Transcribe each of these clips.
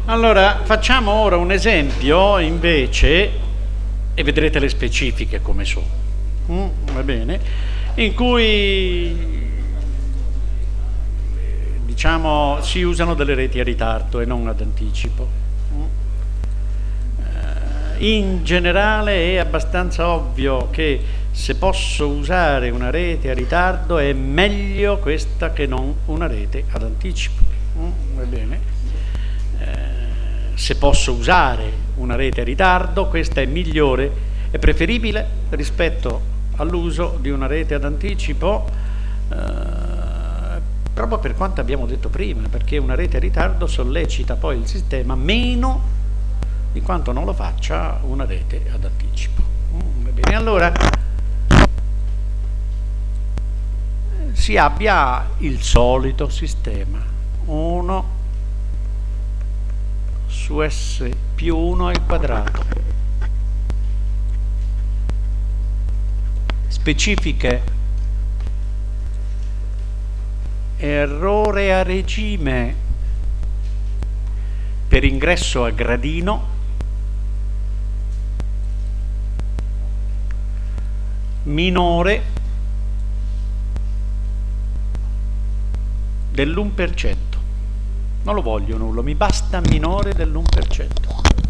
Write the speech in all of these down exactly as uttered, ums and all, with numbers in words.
Allora, facciamo ora un esempio invece, e vedrete le specifiche come sono, mm, va bene, in cui diciamo si usano delle reti a ritardo e non ad anticipo. Mm. Eh, in generale è abbastanza ovvio che se posso usare una rete a ritardo è meglio questa che non una rete ad anticipo. Mm, va bene. Eh, se posso usare una rete a ritardo, questa è migliore, è preferibile rispetto all'uso di una rete ad anticipo, eh, proprio per quanto abbiamo detto prima, perché una rete a ritardo sollecita poi il sistema meno di quanto non lo faccia una rete ad anticipo. Mm, va bene, allora si abbia il solito sistema uno su S più uno al quadrato. Specifiche: errore a regime per ingresso a gradino minore dell'uno per cento. Non lo voglio nullo, mi basta minore dell'uno per cento.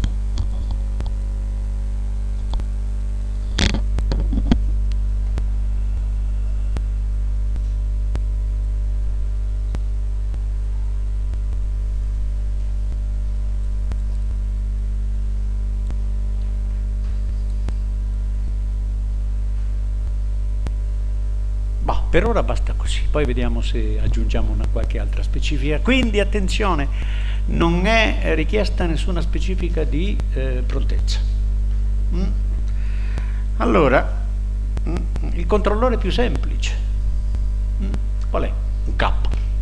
Per ora basta così, poi vediamo se aggiungiamo una qualche altra specifica. Quindi attenzione, non è richiesta nessuna specifica di eh, prontezza. Mm? Allora, mm, il controllore più semplice, mm? qual è? Un K.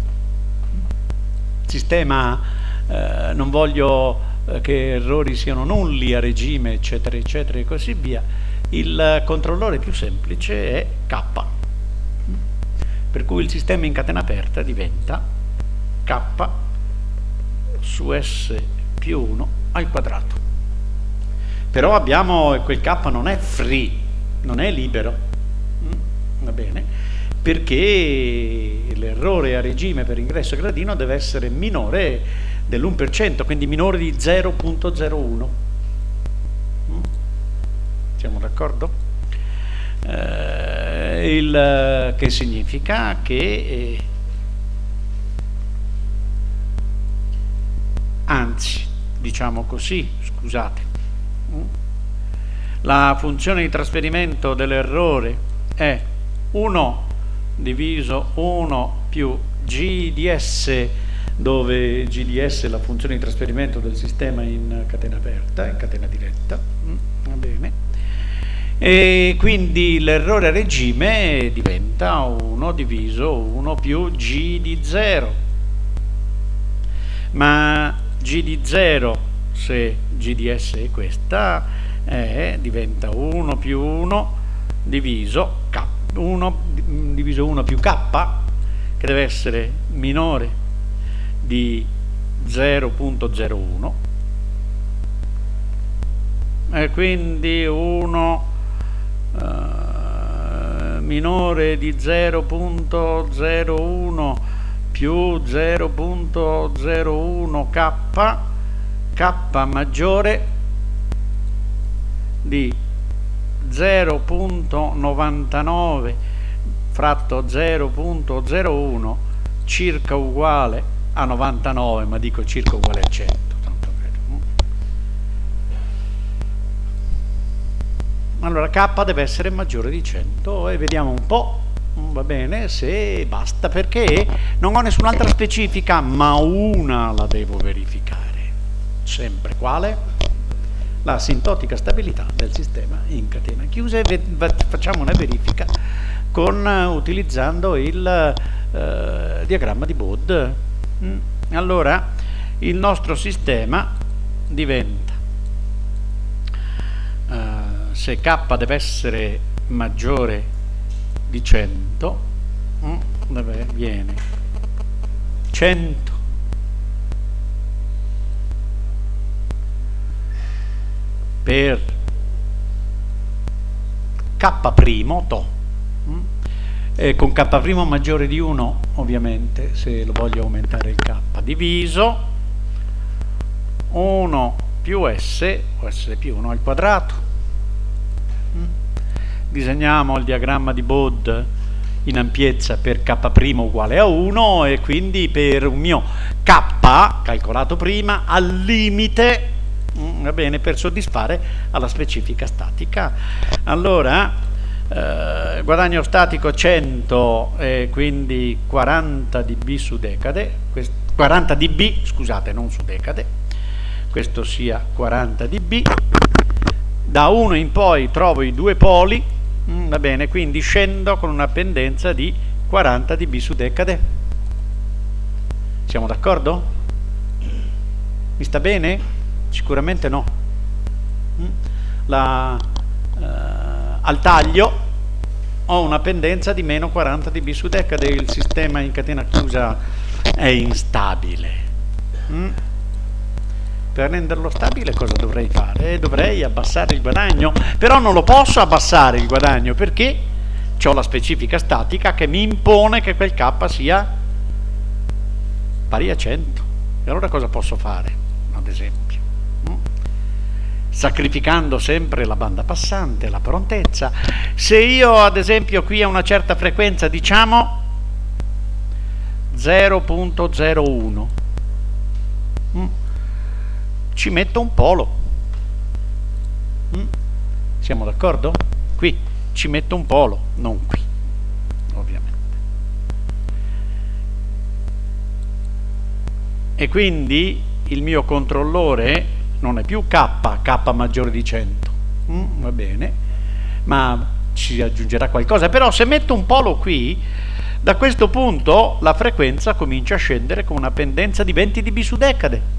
Sistema, eh, non voglio eh, che errori siano nulli a regime, eccetera, eccetera, e così via. Il controllore più semplice è K. Per cui il sistema in catena aperta diventa K su S più uno al quadrato. Però abbiamo, quel K non è free, non è libero, mm, va bene, perché l'errore a regime per ingresso a gradino deve essere minore dell'uno per cento, quindi minore di zero virgola zero uno. Mm? Siamo d'accordo? Eh, il che significa che eh, anzi, diciamo così, scusate, la funzione di trasferimento dell'errore è uno diviso uno più G di S, dove G di S è la funzione di trasferimento del sistema in catena aperta, in catena diretta, va bene. E quindi l'errore a regime diventa uno diviso uno più G di zero, ma G di zero, se G di S è questa, è, diventa uno più uno diviso K, uno diviso uno più K, che deve essere minore di zero virgola zero uno, e quindi uno Uh, minore di zero virgola zero uno più zero virgola zero uno K, K maggiore di zero virgola novantanove fratto zero virgola zero uno circa uguale a novantanove, ma dico circa uguale a cento. Allora K deve essere maggiore di cento e vediamo un po', va bene, se basta, perché non ho nessun'altra specifica, ma una la devo verificare. Sempre quale? La asintotica stabilità del sistema in catena chiusa, e facciamo una verifica con, utilizzando il eh, diagramma di Bode. Mm. Allora il nostro sistema diventa eh, se K deve essere maggiore di cento, dove viene cento per K' to, mm? e con K' maggiore di uno, ovviamente, se lo voglio aumentare il K, diviso uno più S, o S più uno al quadrato. Mm? Disegniamo il diagramma di Bode in ampiezza per K' uguale a uno, e quindi per un mio K, calcolato prima, al limite, mm, va bene, per soddisfare alla specifica statica. Allora, eh, guadagno statico cento, e quindi quaranta dB su decade, quaranta dB, scusate, non su decade, questo sia quaranta dB. Da uno in poi trovo i due poli, mm, va bene, quindi scendo con una pendenza di quaranta dB su decade. Siamo d'accordo? Mi sta bene? Sicuramente no. Mm? La, eh, al taglio ho una pendenza di meno quaranta dB su decade, il sistema in catena chiusa è instabile. Mm? Per renderlo stabile cosa dovrei fare? Dovrei abbassare il guadagno, però non lo posso abbassare il guadagno perché ho la specifica statica che mi impone che quel K sia pari a cento. E allora cosa posso fare, ad esempio? Mm? Sacrificando sempre la banda passante, la prontezza. Se io, ad esempio, qui a una certa frequenza, diciamo zero virgola zero uno, mm? ci metto un polo. Mm? Siamo d'accordo? Qui ci metto un polo, non qui, ovviamente. E quindi il mio controllore non è più K, K maggiore di cento, mm? va bene, ma ci aggiungerà qualcosa. Però se metto un polo qui, da questo punto la frequenza comincia a scendere con una pendenza di venti dB su decade.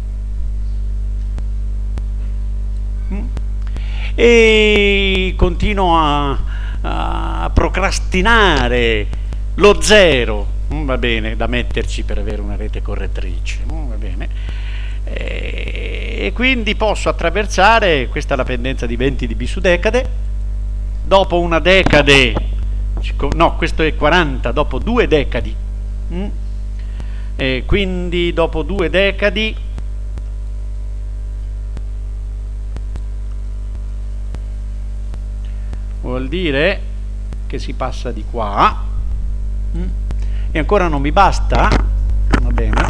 E continuo a, a procrastinare lo zero, mm, va bene, da metterci per avere una rete correttrice, mm, va bene, e, e quindi posso attraversare, questa è la pendenza di venti dB su decade, dopo una decade, no, questo è quaranta, dopo due decadi, mm, e quindi dopo due decadi vuol dire che si passa di qua, mm? e ancora non mi basta, va bene,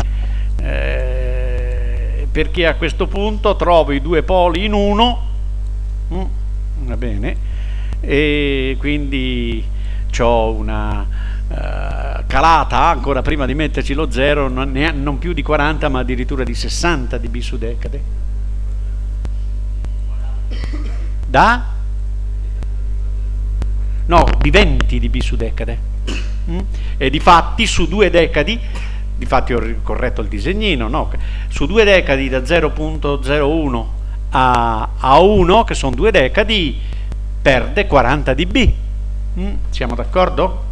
eh, perché a questo punto trovo i due poli in uno, mm? va bene, e quindi ho una uh, calata ancora prima di metterci lo zero, non, non più di quaranta ma addirittura di sessanta dB su decade. Da? No, di venti dB su decade. Mm? E difatti su due decadi, difatti ho corretto il disegnino, no? Su due decadi da zero virgola zero uno a, a uno, che sono due decadi, perde quaranta dB. Mm? Siamo d'accordo?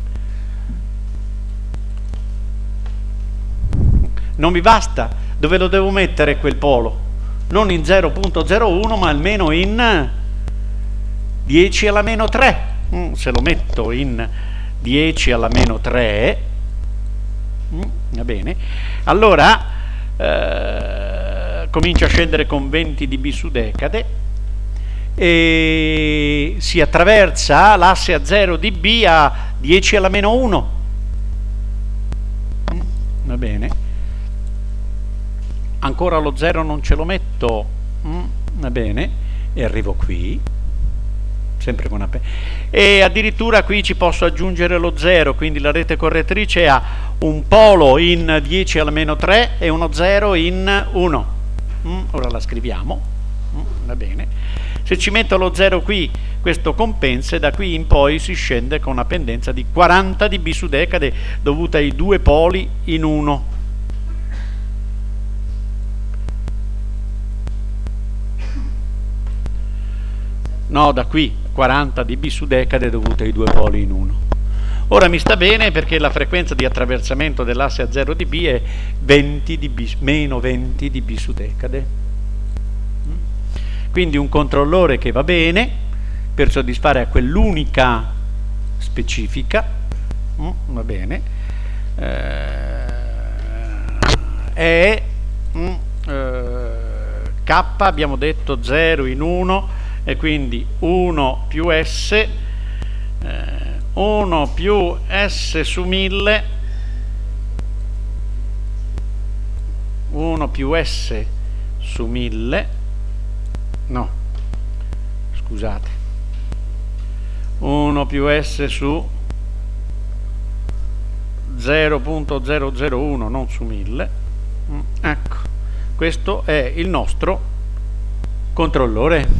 Non mi basta, dove lo devo mettere quel polo? Non in zero virgola zero uno, ma almeno in dieci alla meno tre. Mm, se lo metto in dieci alla meno tre, mm, va bene, allora eh, comincia a scendere con venti dB su decade e si attraversa l'asse a zero dB a dieci alla meno uno, mm, va bene, ancora lo zero non ce lo metto, mm, va bene, e arrivo qui sempre con una pe e addirittura qui ci posso aggiungere lo zero, quindi la rete correttrice ha un polo in dieci alla meno tre e uno zero in uno. Mm, ora la scriviamo, mm, va bene. Se ci metto lo zero qui, questo compensa e da qui in poi si scende con una pendenza di quaranta dB su decade dovuta ai due poli in uno. No, da qui quaranta dB su decade dovute ai due poli in uno. Ora mi sta bene perché la frequenza di attraversamento dell'asse a zero dB è venti dB, meno venti dB su decade. quindi un controllore che va bene per soddisfare a quell'unica specifica, mm, va bene, eh, è mm, eh, K, abbiamo detto zero in uno, e quindi uno più S, eh, uno più S su mille, uno più S su mille, no, scusate, uno più S su zero virgola zero zero uno, non su mille. Mm, ecco, questo è il nostro controllore.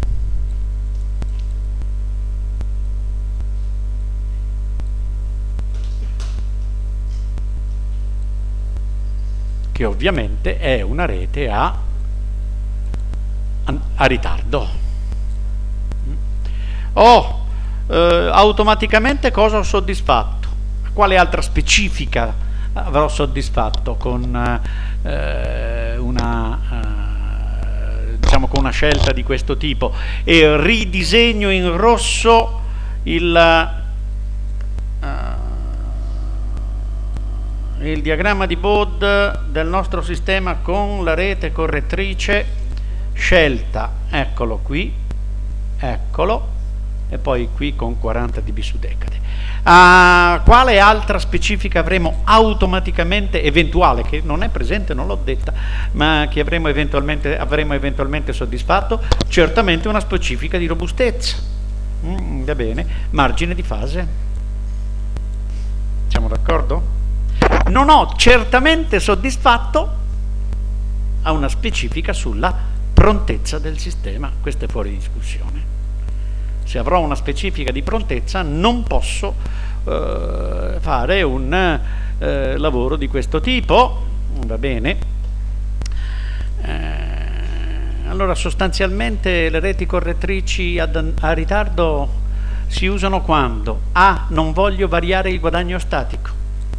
Che ovviamente è una rete a, a ritardo. Oh, eh, automaticamente cosa ho soddisfatto? Quale altra specifica avrò soddisfatto con eh, una eh, diciamo con una scelta di questo tipo? E ridisegno in rosso il uh, il diagramma di Bode del nostro sistema con la rete correttrice scelta, eccolo qui, eccolo, e poi qui con quaranta dB su decade. Uh, quale altra specifica avremo automaticamente, eventuale, che non è presente, non l'ho detta, ma che avremo eventualmente, avremo eventualmente soddisfatto? Certamente una specifica di robustezza. Mm, va bene, margine di fase. Siamo d'accordo? Non ho certamente soddisfatto a una specifica sulla prontezza del sistema, questo è fuori discussione. Se avrò una specifica di prontezza non posso eh, fare un eh, lavoro di questo tipo, va bene? Eh, allora sostanzialmente le reti correttrici ad, a ritardo si usano quando A, non voglio variare il guadagno statico.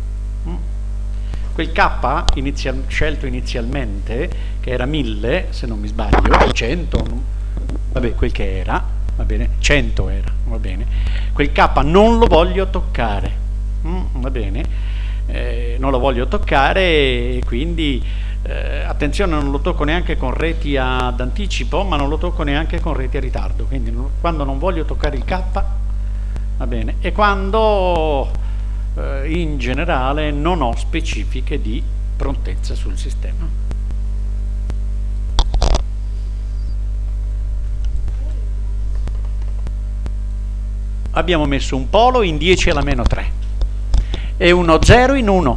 Quel K inizial, scelto inizialmente, che era mille, se non mi sbaglio, cento, vabbè, quel che era, va bene, cento era, va bene, quel K non lo voglio toccare, mm, va bene, eh, non lo voglio toccare, e quindi eh, attenzione, non lo tocco neanche con reti ad anticipo, ma non lo tocco neanche con reti a ritardo, quindi non, quando non voglio toccare il K, va bene, e quando in generale non ho specifiche di prontezza sul sistema. Abbiamo messo un polo in dieci alla meno tre e uno zero in uno.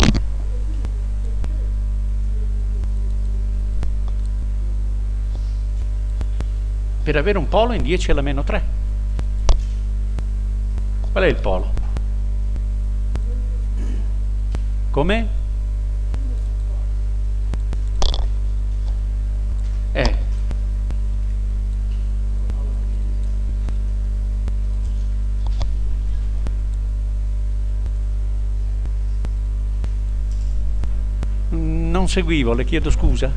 Per avere un polo in dieci alla meno tre. Qual è il polo? Come? Eh. Non seguivo, le chiedo scusa.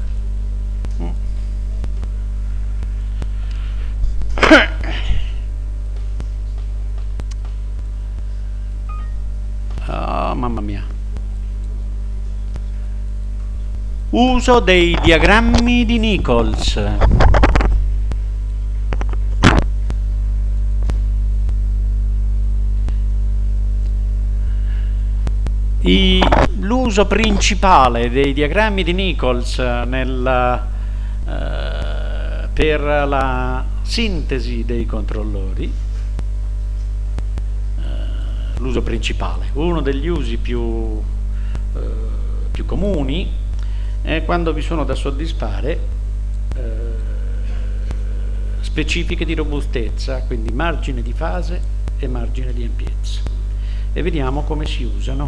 Oh, mamma mia. Uso dei diagrammi di Nichols. L'uso principale dei diagrammi di Nichols nel, eh, per la sintesi dei controllori, eh, l'uso principale, uno degli usi più, eh, più comuni, è quando vi sono da soddisfare eh, specifiche di robustezza, quindi margine di fase e margine di ampiezza. E vediamo come si usano.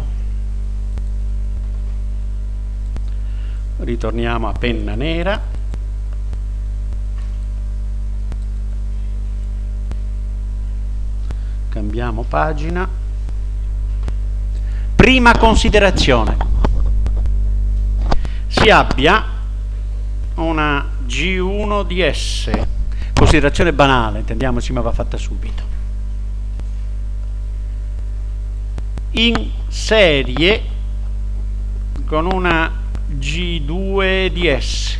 Ritorniamo a penna nera. Cambiamo pagina. Prima considerazione. Si abbia una G uno di S considerazione banale, intendiamoci, ma va fatta subito. In serie con una G due di S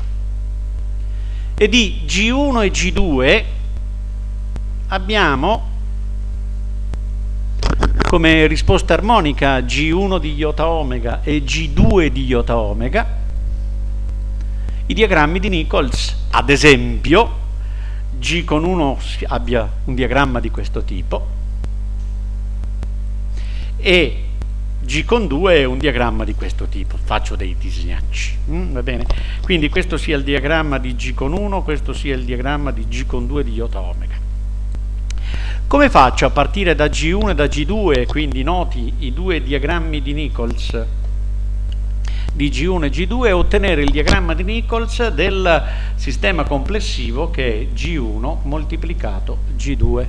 e di G uno e G due abbiamo come risposta armonica G uno di iota omega e G due di iota omega i diagrammi di Nichols. Ad esempio, G con uno abbia un diagramma di questo tipo e G con due è un diagramma di questo tipo. Faccio dei disegnacci, mm, va bene? Quindi questo sia il diagramma di G con uno, questo sia il diagramma di G con due di iota omega. Come faccio a partire da G uno e da G due, quindi noti i due diagrammi di Nichols di G uno e G due, a ottenere il diagramma di Nichols del sistema complessivo che è G uno moltiplicato G due?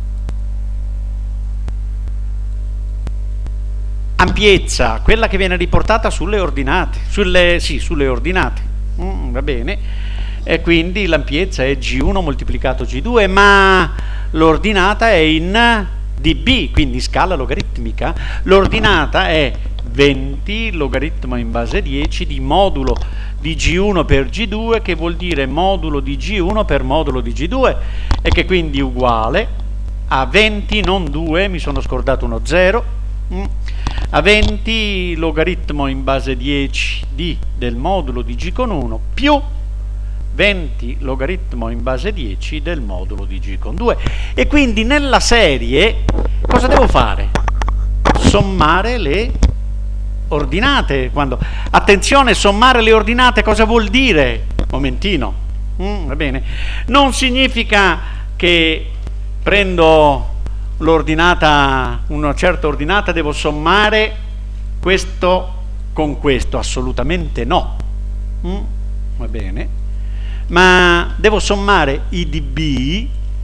Ampiezza, quella che viene riportata sulle ordinate, sulle, sì, sulle ordinate, mm, va bene, e quindi l'ampiezza è G uno moltiplicato G due, ma l'ordinata è in dB, quindi scala logaritmica. L'ordinata è venti logaritmo in base dieci di modulo di G uno per G due, che vuol dire modulo di G uno per modulo di G due, e che quindi è uguale a venti, non due, mi sono scordato uno zero, mm, a venti logaritmo in base dieci di del modulo di G con uno più venti logaritmo in base dieci del modulo di G con due. E quindi nella serie cosa devo fare? Sommare le ordinate. Quando, attenzione, sommare le ordinate cosa vuol dire? Momentino, mm, va bene, non significa che prendo l'ordinata, una certa ordinata, devo sommare questo con questo, assolutamente no, mm, va bene, ma devo sommare i dB,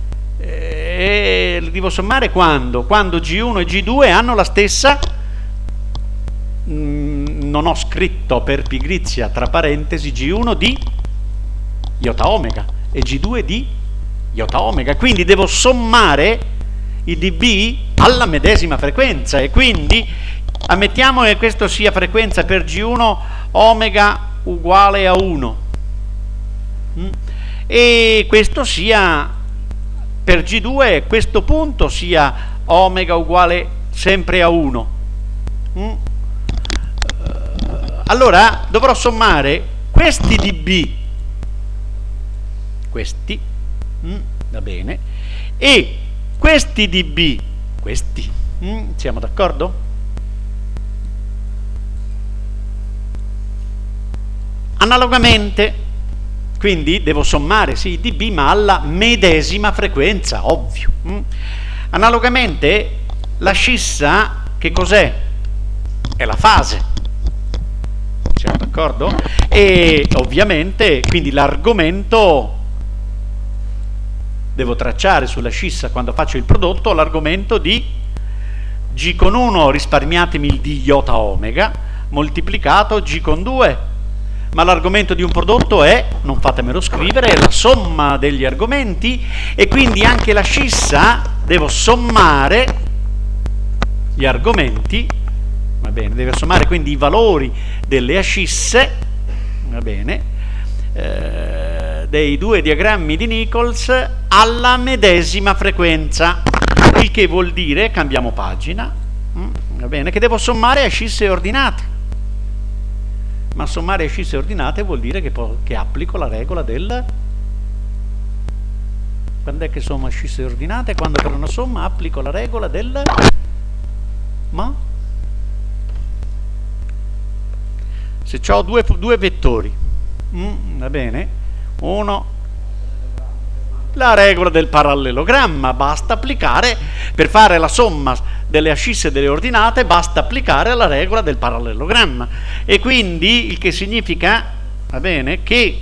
e devo sommare quando? Quando G uno e G due hanno la stessa, mh, non ho scritto per pigrizia tra parentesi G uno di iota omega e G due di iota omega, quindi devo sommare i dB alla medesima frequenza, e quindi ammettiamo che questo sia frequenza per G uno omega uguale a uno, e questo sia per G due, questo punto sia omega uguale sempre a uno. Mm. Allora dovrò sommare questi dB, questi, mm, va bene, e questi dB, questi, mm, siamo d'accordo? Analogamente, quindi devo sommare sì i dB ma alla medesima frequenza, ovvio. Mm. Analogamente la scissa che cos'è? È la fase, siamo d'accordo? E ovviamente quindi l'argomento devo tracciare sulla scissa, quando faccio il prodotto, l'argomento di G con uno, risparmiatemi il di iota omega, moltiplicato G con due, ma l'argomento di un prodotto è, non fatemelo scrivere, è la somma degli argomenti, e quindi anche la scissa devo sommare gli argomenti, va bene, deve sommare quindi i valori delle ascisse, va bene, eh, dei due diagrammi di Nichols alla medesima frequenza, il che vuol dire, cambiamo pagina, mm, va bene, che devo sommare ascisse ordinate. Ma sommare ascisse ordinate vuol dire che, che applico la regola del... Quando è che sommo ascisse ordinate? Quando per una somma applico la regola del... Ma? Se ho due, due vettori, mm, va bene, uno... La regola del parallelogramma, basta applicare, per fare la somma delle ascisse delle ordinate, basta applicare la regola del parallelogramma. E quindi il che significa, va bene, che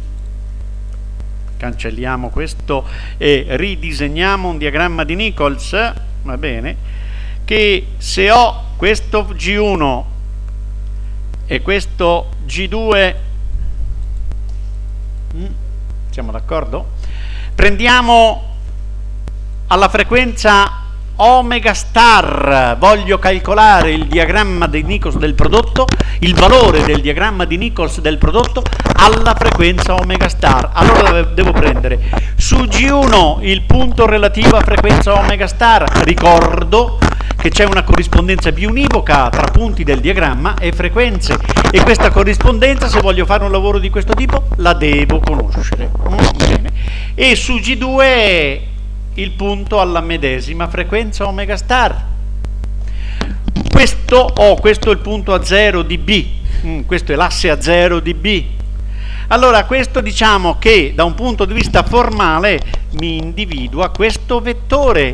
cancelliamo questo e ridisegniamo un diagramma di Nichols, va bene, che se ho questo G uno e questo G due, siamo d'accordo? Prendiamo alla frequenza omega star, voglio calcolare il diagramma di Nichols del prodotto, il valore del diagramma di Nichols del prodotto alla frequenza omega star. Allora devo prendere su G uno il punto relativo a frequenza omega star. Ricordo che c'è una corrispondenza biunivoca tra punti del diagramma e frequenze, e questa corrispondenza, se voglio fare un lavoro di questo tipo, la devo conoscere. Mm, bene. E su G due il punto alla medesima frequenza omega star. Questo, oh, questo è il punto a zero di B, mm, questo è l'asse a zero di B. Allora questo, diciamo che da un punto di vista formale mi individua questo vettore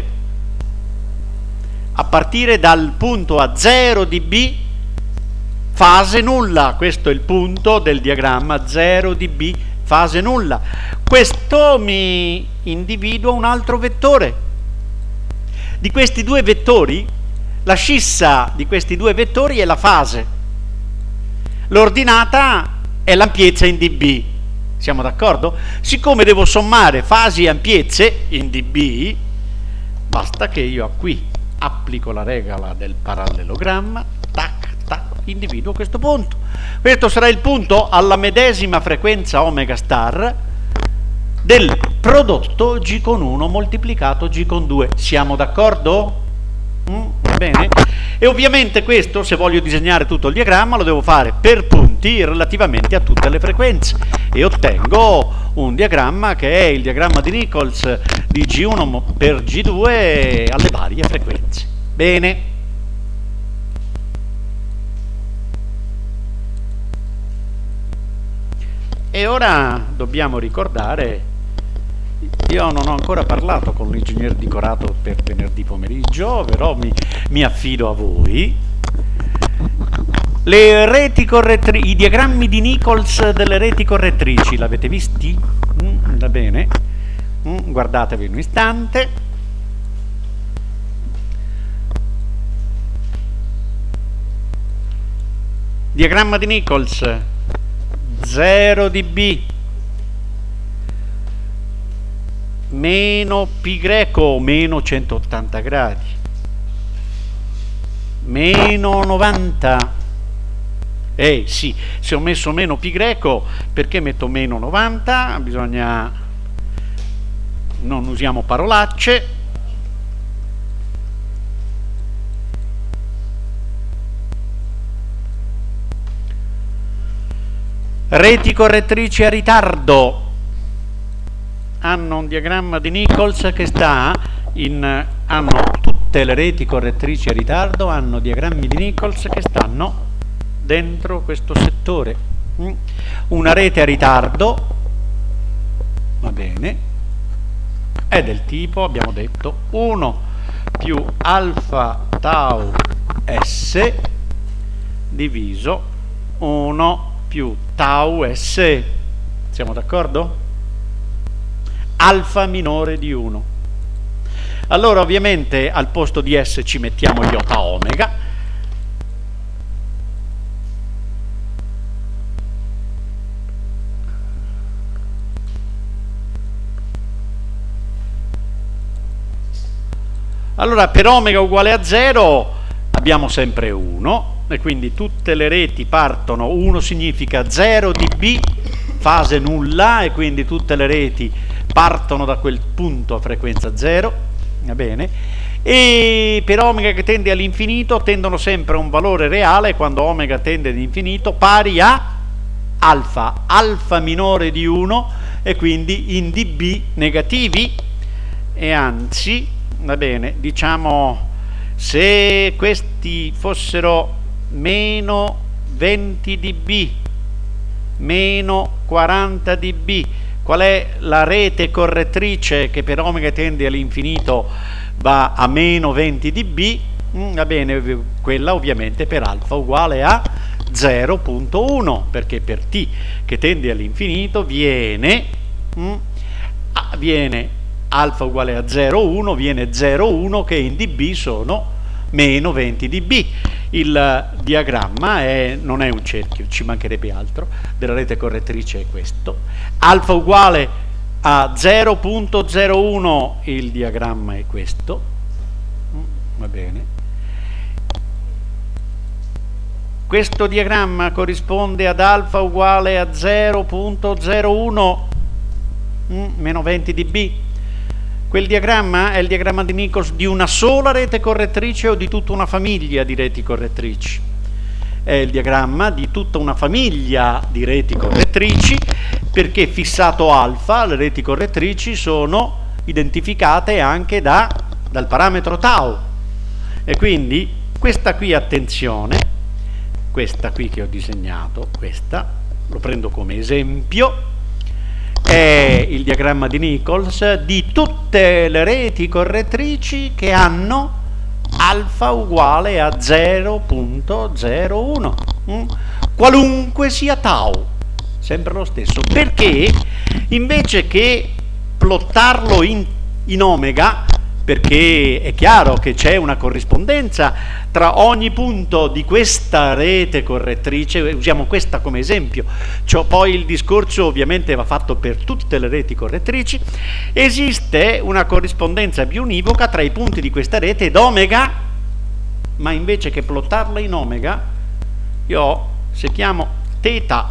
a partire dal punto a zero di B, fase nulla. Questo è il punto del diagramma zero di B, fase nulla. Questo mi individua un altro vettore. Di questi due vettori, la scissa di questi due vettori è la fase. L'ordinata è l'ampiezza in dB. Siamo d'accordo? Siccome devo sommare fasi e ampiezze in dB, basta che io qui applico la regola del parallelogramma, tac, tac, individuo questo punto. Questo sarà il punto alla medesima frequenza omega star del prodotto G con uno moltiplicato G con due. Siamo d'accordo? Mm, va bene? E ovviamente questo, se voglio disegnare tutto il diagramma, lo devo fare per punti relativamente a tutte le frequenze, e ottengo un diagramma che è il diagramma di Nichols di G uno per G due alle varie frequenze. Bene. E ora dobbiamo ricordare, io non ho ancora parlato con l'ingegner Dicorato per venerdì pomeriggio, però mi, mi affido a voi. Le reti correttrici, i diagrammi di Nichols delle reti correttrici, l'avete visti? Mm, va bene, mm, guardatevi un istante. Diagramma di Nichols zero di B meno pi greco meno centottanta gradi meno novanta. Eh sì, se ho messo meno pi greco, perché metto meno novanta? Bisogna, non usiamo parolacce. Reti correttrici a ritardo hanno un diagramma di Nichols che sta in, hanno tutte le reti correttrici a ritardo hanno diagrammi di Nichols che stanno dentro questo settore. Una rete a ritardo, va bene, è del tipo, abbiamo detto, uno più alfa tau s diviso uno più tau s. Siamo d'accordo? Alfa minore di uno. Allora ovviamente al posto di S ci mettiamo iota omega. Allora per omega uguale a zero abbiamo sempre uno, e quindi tutte le reti partono, uno significa zero di B, fase nulla, e quindi tutte le reti partono da quel punto a frequenza zero, va bene? E per omega che tende all'infinito tendono sempre a un valore reale, quando omega tende all'infinito, pari a alfa, alfa minore di uno, e quindi in dB negativi. E anzi, va bene, diciamo, se questi fossero meno venti dB, meno quaranta dB, qual è la rete correttrice che per omega tende all'infinito va a meno venti dB? Mm, va bene, quella ovviamente per alfa uguale a zero virgola uno, perché per t che tende all'infinito viene, mm, viene alfa uguale a zero virgola uno, viene zero virgola uno, che in dB sono meno venti dB. Il diagramma è, non è un cerchio, ci mancherebbe altro, della rete correttrice è questo. Alfa uguale a zero punto zero uno il diagramma è questo, va bene. Questo diagramma corrisponde ad alfa uguale a zero punto zero uno meno venti dB. Quel diagramma è il diagramma di Nichols di una sola rete correttrice o di tutta una famiglia di reti correttrici? È il diagramma di tutta una famiglia di reti correttrici, perché fissato alfa, le reti correttrici sono identificate anche da, dal parametro tau. E quindi questa qui, attenzione, questa qui che ho disegnato, questa, lo prendo come esempio, è il diagramma di Nichols di tutte le reti correttrici che hanno alfa uguale a zero punto zero uno, mm? qualunque sia tau, sempre lo stesso, perché invece che plottarlo in, in omega, perché è chiaro che c'è una corrispondenza tra ogni punto di questa rete correttrice, usiamo questa come esempio, cioè, poi il discorso ovviamente va fatto per tutte le reti correttrici, esiste una corrispondenza biunivoca tra i punti di questa rete ed omega, ma invece che plottarla in omega, io ho, se chiamo θ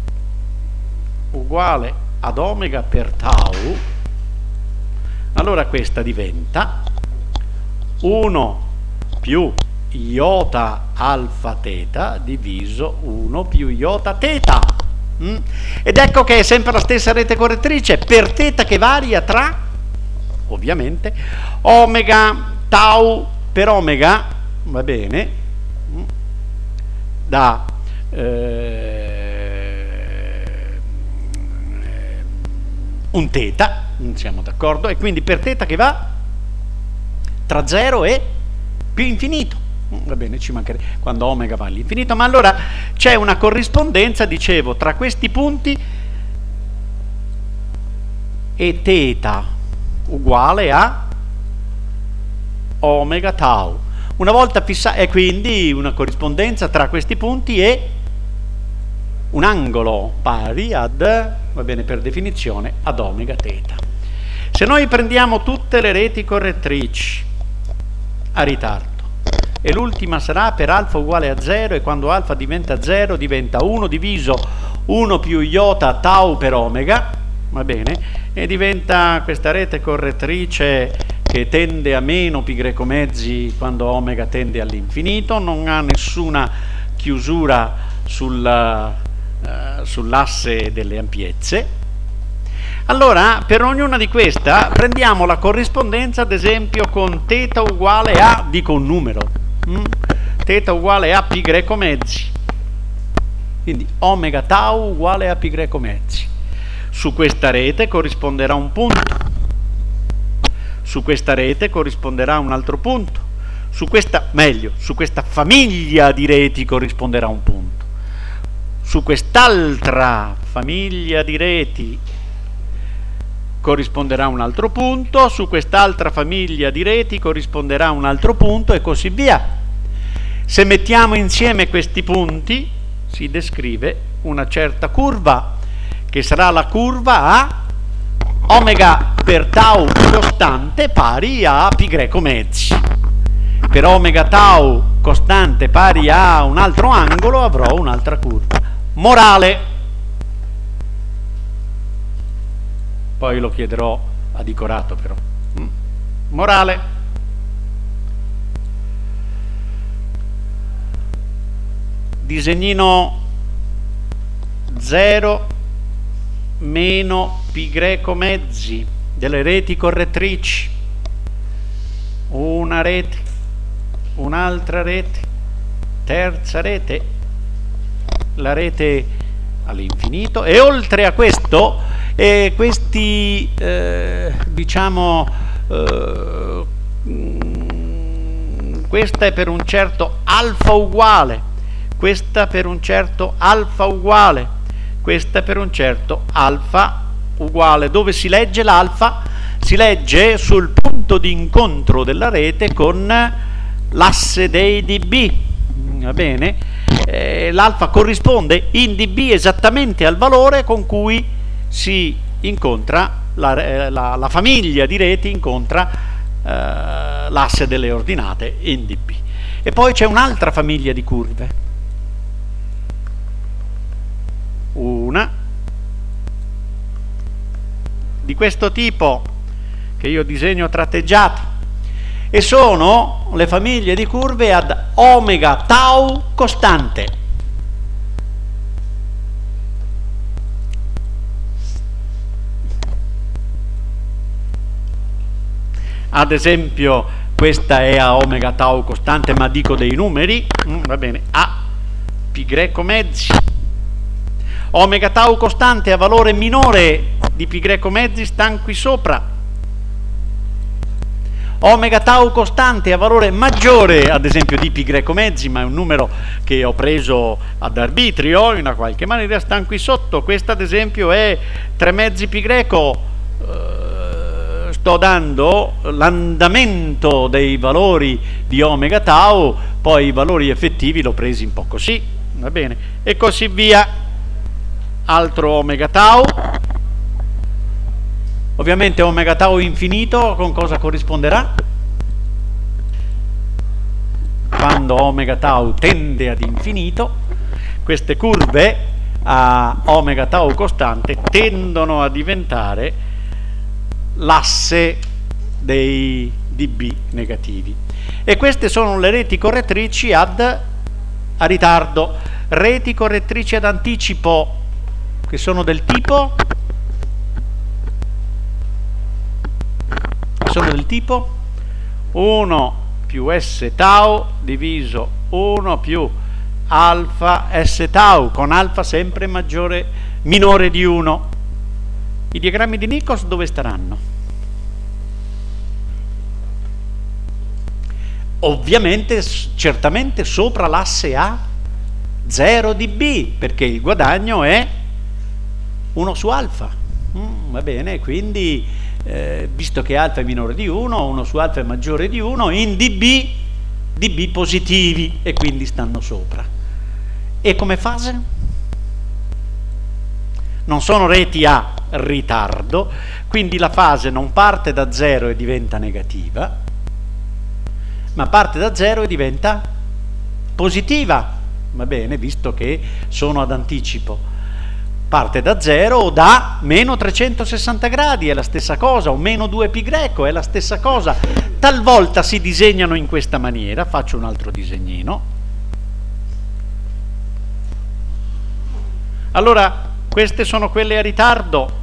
uguale ad omega per tau, allora questa diventa uno più iota alfa θ diviso uno più iota θ. Mm? Ed ecco che è sempre la stessa rete correttrice per θ che varia tra, ovviamente, omega tau per omega, va bene, mm? da eh, un θ, siamo d'accordo, e quindi per θ che va tra zero e più infinito, va bene, ci mancherebbe quando omega va all'infinito, ma allora c'è una corrispondenza, dicevo, tra questi punti e θ uguale a omega tau. Una volta fissata, e quindi una corrispondenza tra questi punti e un angolo pari ad, va bene, per definizione, ad omega θ. Se noi prendiamo tutte le reti correttrici a ritardo, e l'ultima sarà per alfa uguale a zero, e quando alfa diventa zero diventa uno diviso uno più iota tau per omega, va bene, e diventa questa rete correttrice che tende a meno pi greco mezzi quando omega tende all'infinito, non ha nessuna chiusura sul, uh, sull'asse delle ampiezze. Allora, per ognuna di queste prendiamo la corrispondenza, ad esempio, con θ uguale a, dico un numero, mm? θ uguale a pi greco mezzi, quindi omega tau uguale a pi greco mezzi. Su questa rete corrisponderà un punto, su questa rete corrisponderà un altro punto, su questa, meglio, su questa famiglia di reti corrisponderà un punto, su quest'altra famiglia di reti corrisponderà un altro punto, su quest'altra famiglia di reti corrisponderà un altro punto, e così via. Se mettiamo insieme questi punti si descrive una certa curva, che sarà la curva a omega per tau costante pari a pi greco mezzi. Per omega tau costante pari a un altro angolo avrò un'altra curva. Morale. Poi lo chiederò a Dicorato, però. Mm. Morale. Disegnino zero meno pi greco mezzi delle reti correttrici. Una rete, un'altra rete, terza rete, la rete all'infinito, e oltre a questo e questi eh, diciamo eh, questa è per un certo alfa uguale, questa per un certo alfa uguale, questa per un certo alfa uguale. Dove si legge l'alfa? Si legge sul punto di incontro della rete con l'asse dei dB, va bene? Eh, l'alfa corrisponde in dB esattamente al valore con cui si incontra la, la, la famiglia di reti incontra eh, l'asse delle ordinate in D B. E poi c'è un'altra famiglia di curve, una di questo tipo che io disegno tratteggiato, e sono le famiglie di curve ad omega tau costante. Ad esempio questa è a omega tau costante, ma dico dei numeri, mm, va bene, a pi greco mezzi. Omega tau costante a valore minore di pi greco mezzi sta qui sopra. Omega tau costante a valore maggiore, ad esempio, di pi greco mezzi, ma è un numero che ho preso ad arbitrio, in una qualche maniera sta qui sotto. Questa ad esempio è tre mezzi pi greco. Sto dando l'andamento dei valori di omega tau, poi i valori effettivi l'ho presi un po' così, va bene, e così via. Altro omega tau, ovviamente omega tau infinito con cosa corrisponderà? Quando omega tau tende ad infinito, queste curve a omega tau costante tendono a diventare l'asse dei D B negativi, e queste sono le reti correttrici ad a ritardo. Reti correttrici ad anticipo che sono del tipo sono del tipo uno più S tau diviso uno più alfa S tau, con alfa sempre maggiore minore di uno. I diagrammi di Nichols dove staranno? Ovviamente, certamente sopra l'asse A zero D B, perché il guadagno è uno su alfa. Mm, va bene, quindi eh, visto che alfa è minore di uno, uno su alfa è maggiore di uno, in D B, D B positivi, e quindi stanno sopra. E come fase? Non sono reti a ritardo, quindi la fase non parte da zero e diventa negativa, ma parte da zero e diventa positiva, va bene, visto che sono ad anticipo. Parte da zero o da meno trecentosessanta gradi, è la stessa cosa, o meno due pi greco, è la stessa cosa. Talvolta si disegnano in questa maniera, faccio un altro disegnino. Allora, queste sono quelle a ritardo.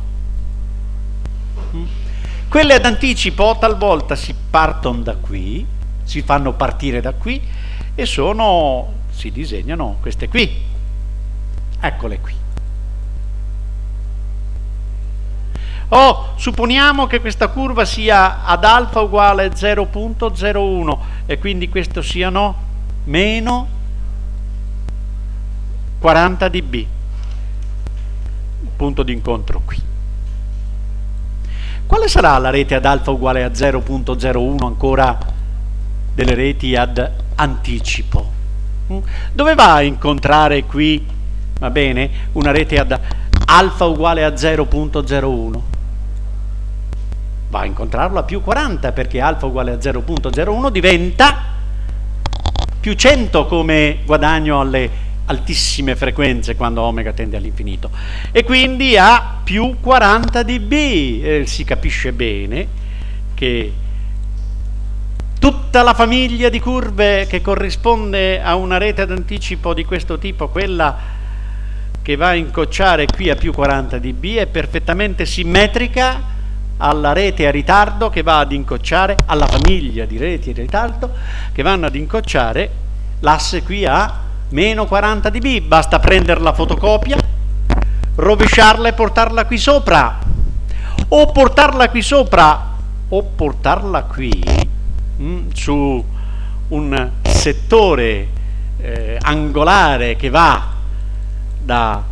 Quelle ad anticipo talvolta si partono da qui, si fanno partire da qui, e sono, si disegnano queste qui. Eccole qui. Oh, supponiamo che questa curva sia ad alfa uguale zero virgola zero uno, e quindi questo siano meno quaranta dB. Punto di incontro qui. Quale sarà la rete ad alfa uguale a zero virgola zero uno ancora delle reti ad anticipo? Dove va a incontrare qui, va bene, una rete ad alfa uguale a zero virgola zero uno? Va a incontrarlo a più quaranta, perché alfa uguale a zero virgola zero uno diventa più cento come guadagno alle altissime frequenze quando omega tende all'infinito, e quindi a più quaranta dB. Eh, si capisce bene che tutta la famiglia di curve che corrisponde a una rete ad anticipo di questo tipo, quella che va a incocciare qui a più quaranta dB, è perfettamente simmetrica alla rete a ritardo che va ad incocciare, alla famiglia di reti a ritardo che vanno ad incocciare l'asse qui a meno quaranta dB. Basta prendere la fotocopia, rovesciarla e portarla qui sopra, o portarla qui sopra o portarla qui mh, su un settore eh, angolare che va da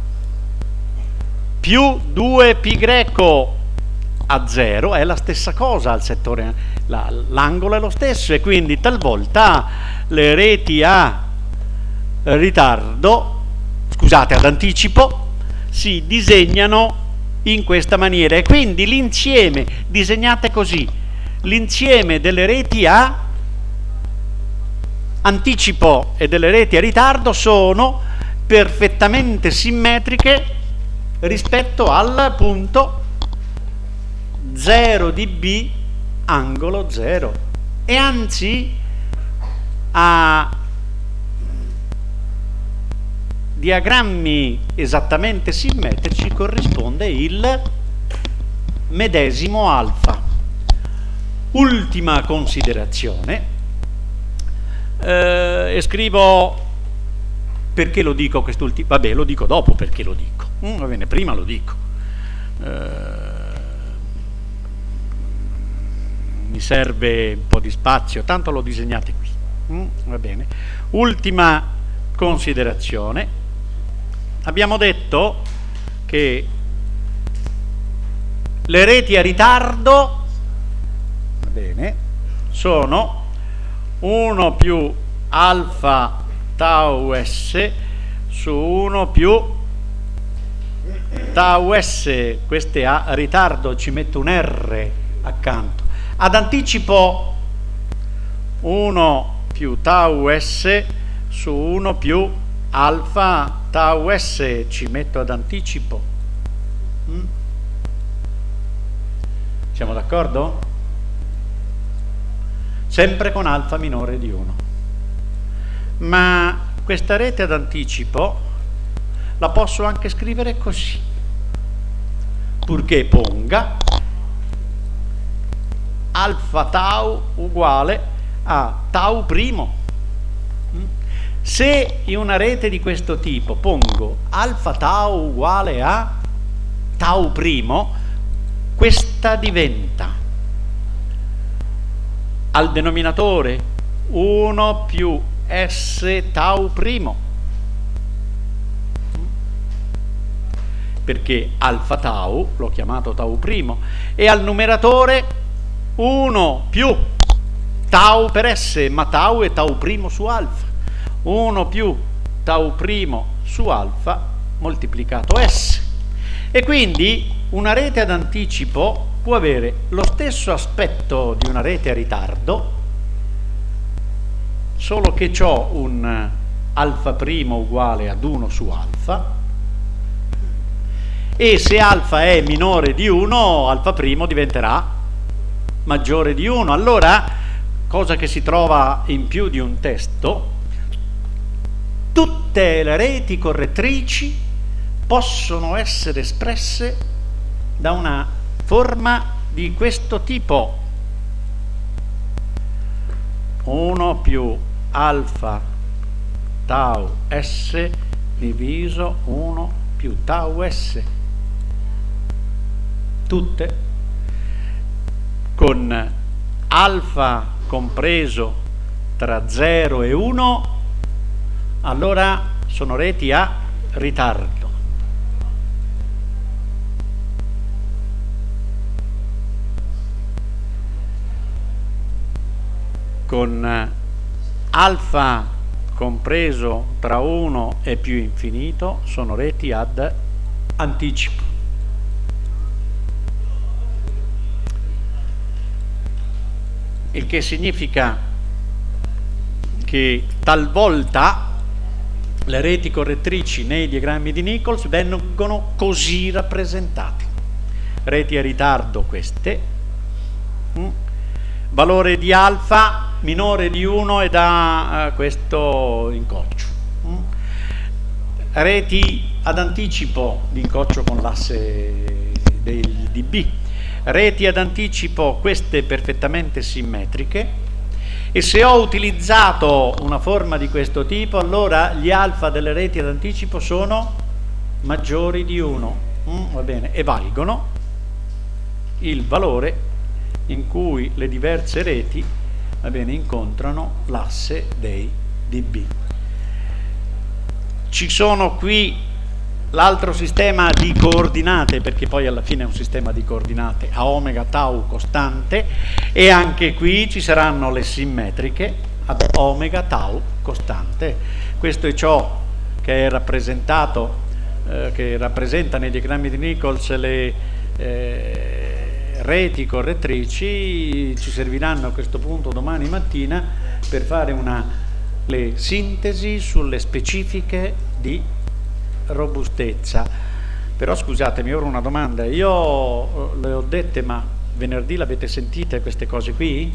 più due pi greco a zero, è la stessa cosa al settore, l'angolo è lo stesso, e quindi talvolta le reti a ritardo, scusate, ad anticipo, si disegnano in questa maniera, e quindi l'insieme, disegnate così, l'insieme delle reti a anticipo e delle reti a ritardo sono perfettamente simmetriche rispetto al punto zero dB angolo zero, e anzi a diagrammi esattamente simmetrici corrisponde il medesimo alfa. Ultima considerazione, eh, e scrivo perché lo dico quest'ultimo, vabbè, lo dico dopo perché lo dico, mm, va bene, prima lo dico. Eh, mi serve un po' di spazio, tanto l'ho disegnato qui, mm, va bene. Ultima considerazione, abbiamo detto che le reti a ritardo, va bene, sono uno più alfa tau s su uno più tau s, queste a ritardo ci metto un R accanto, ad anticipo uno più tau s su uno più alfa tau s, ci metto ad anticipo. Mm? Siamo d'accordo? Sempre con alfa minore di uno. Ma questa rete ad anticipo la posso anche scrivere così, purché ponga alfa tau uguale a tau primo. Se in una rete di questo tipo pongo alfa tau uguale a tau primo, questa diventa al denominatore uno più s tau primo, perché alfa tau l'ho chiamato tau primo, e al numeratore uno più tau per s, ma tau è tau primo su alfa, uno più tau primo su alfa moltiplicato s. E quindi una rete ad anticipo può avere lo stesso aspetto di una rete a ritardo, solo che ho un alfa primo uguale ad uno su alfa, e se alfa è minore di uno, alfa primo diventerà maggiore di uno. Allora, cosa che si trova in più di un testo, tutte le reti correttrici possono essere espresse da una forma di questo tipo: uno più alfa tau s diviso uno più tau s, tutte con alfa compreso tra zero e uno, allora sono reti a ritardo. Con alfa compreso tra uno e più infinito sono reti ad anticipo. Il che significa che talvolta le reti correttrici nei diagrammi di Nichols vengono così rappresentate: reti a ritardo queste, mm. valore di alfa minore di uno e da uh, questo incoccio, mm. reti ad anticipo di incoccio con l'asse del dB, reti ad anticipo queste perfettamente simmetriche. E se ho utilizzato una forma di questo tipo, allora gli alfa delle reti ad anticipo sono maggiori di uno, mm, va bene, e valgono il valore in cui le diverse reti, va bene, incontrano l'asse dei dB. Ci sono qui l'altro sistema di coordinate, perché poi alla fine è un sistema di coordinate a omega tau costante, e anche qui ci saranno le simmetriche ad omega tau costante. Questo è ciò che è rappresentato eh, che rappresenta nei diagrammi di Nichols le eh, reti correttrici ci serviranno a questo punto domani mattina per fare una le sintesi sulle specifiche di robustezza. Però scusatemi, ora una domanda, io le ho dette, ma venerdì l'avete sentite queste cose qui?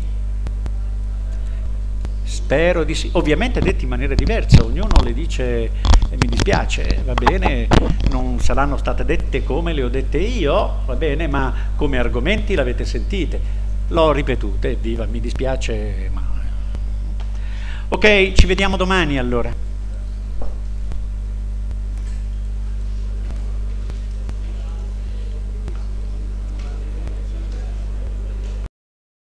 Spero di sì, ovviamente dette in maniera diversa, ognuno le dice e mi dispiace, va bene, non saranno state dette come le ho dette io, va bene, ma come argomenti l'avete sentite, l'ho ripetute, viva, mi dispiace, ma... Ok, ci vediamo domani allora.